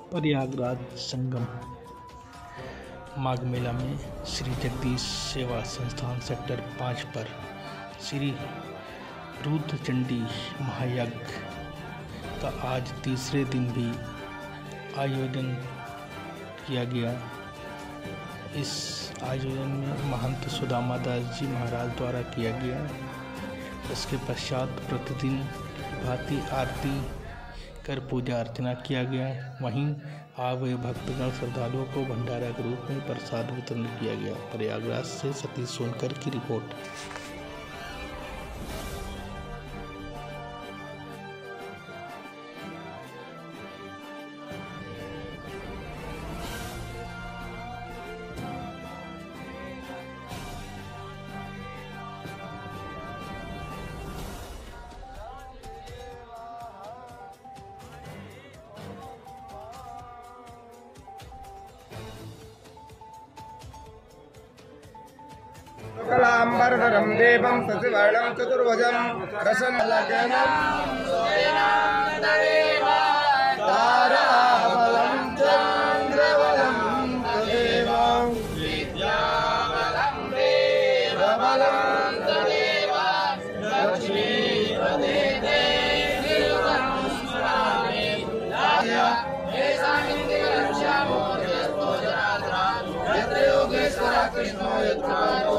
प्रयागराज संगम माघ मेला में श्री जगदीश सेवा संस्थान सेक्टर 5 पर श्री रुद्रचंडी महायज्ञ का आज तीसरे दिन भी आयोजन किया गया। इस आयोजन में महंत सुदामा दास जी महाराज द्वारा किया गया। इसके पश्चात प्रतिदिन भांति आरती कर पूजा अर्चना किया गया। वहीं आए हुए भक्तगण श्रद्धालुओं को भंडारा के रूप में प्रसाद वितरण किया गया। प्रयागराज से सतीश सोनकर की रिपोर्ट। शुक्लांबरधरं देवं शशिवर्णं चतुर्भुजं प्रसन्नवदनं ताराबलं चन्द्रबलं तदेव विद्याबलं देवबलं तदेव लक्ष्मीपते देवं स्मरामि येषामिन्द्रियलक्ष्यामो यस्तो जनार्दना यत्र योगेश्वरः कृष्णो यत्र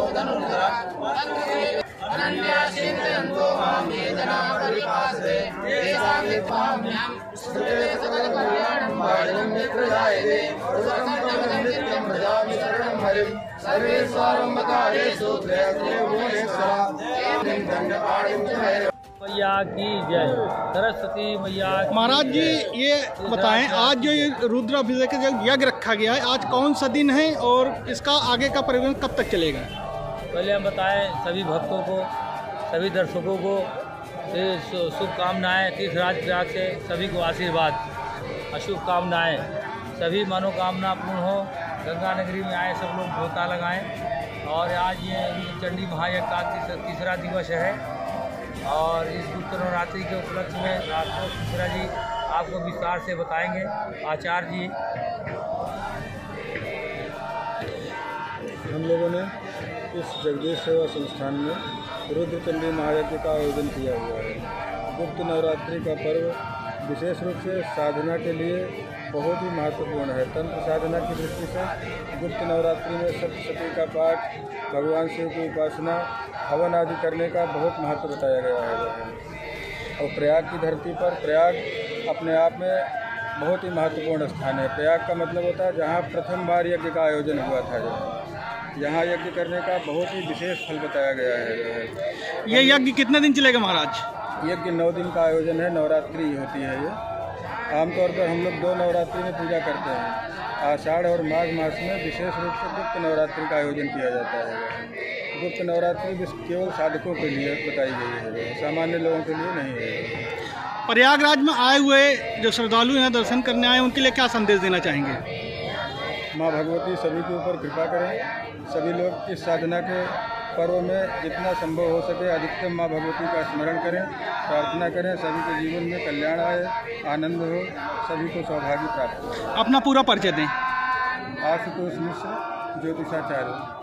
अनन्याश्चिन्तयन्तो मां ये जनाः परिपासते तेषां नित्यां स्तुते सकलकल्याणं भाजनं यत्र जायते सुखं नित्यं भजामि शरणं हरिं सर्वेश्वरम्बकारेषु त्रयस्त्रिभुवनेश्वरा दण्डपाणिं च मे मैया की जय। सरस्वती मैया। महाराज जी ये बताएं, आज जो ये रुद्राभिषेक जो यज्ञ रखा गया है, आज कौन सा दिन है और इसका आगे का परिवर्तन कब तक चलेगा? पहले हम बताएं सभी भक्तों को, सभी दर्शकों को शुभकामनाएँ। तीर्थराज प्रयाग से सभी को आशीर्वाद और शुभकामनाएँ। सभी मनोकामना पूर्ण हो। गंगा नगरी में आए सब लोग गोता लगाएं। और आज ये चंडी महायज्ञ का तीसरा दिवस है और इस गुप्त नवरात्रि के उपलक्ष्य में राष्ट्र मिश्रा जी आपको विस्तार से बताएंगे। आचार्य जी। हम लोगों ने इस जगदीश सेवा संस्थान में रुद्रचंडी महायज्ञ का आयोजन किया हुआ है। गुप्त नवरात्रि का पर्व विशेष रूप से साधना के लिए बहुत ही महत्वपूर्ण है। तंत्र साधना की दृष्टि से गुप्त नवरात्रि में सप्तशती का पाठ, भगवान शिव की उपासना, हवन आदि करने का बहुत महत्व बताया गया है। और प्रयाग की धरती पर प्रयाग अपने आप में बहुत ही महत्वपूर्ण स्थान है। प्रयाग का मतलब होता है जहाँ प्रथम बार यज्ञ का आयोजन हुआ था। यहाँ यज्ञ करने का बहुत ही विशेष फल बताया गया है। ये यज्ञ कितने दिन चलेगा महाराज? यज्ञ 9 दिन का आयोजन है। नवरात्रि होती है ये। आमतौर पर हम लोग 2 नवरात्रि में पूजा करते हैं। आषाढ़ और माघ मास में विशेष रूप से गुप्त नवरात्रि का आयोजन किया जाता है। गुप्त नवरात्रि केवल साधकों के लिए बताई गई है, सामान्य लोगों के लिए नहीं है। प्रयागराज में आए हुए जो श्रद्धालु हैं दर्शन करने आए, उनके लिए क्या संदेश देना चाहेंगे? माँ भगवती सभी के ऊपर कृपा करें। सभी लोग इस साधना के पर्व में जितना संभव हो सके अधिकतम माँ भगवती का स्मरण करें, प्रार्थना करें। सभी के जीवन में कल्याण आए, आनंद हो, सभी को सौभाग्य प्राप्त हो। अपना पूरा परिचय दें। आशुतोष मिश्र, ज्योतिषाचार्य।